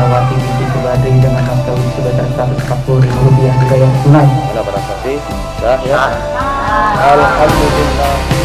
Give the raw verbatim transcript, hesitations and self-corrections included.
Rahmawati binti Subadri dengan mas kawin sebesar seratus empat puluh ribu rupiah dibayar tunai. Mana para saksi? Sah ya. Alhamdulillah.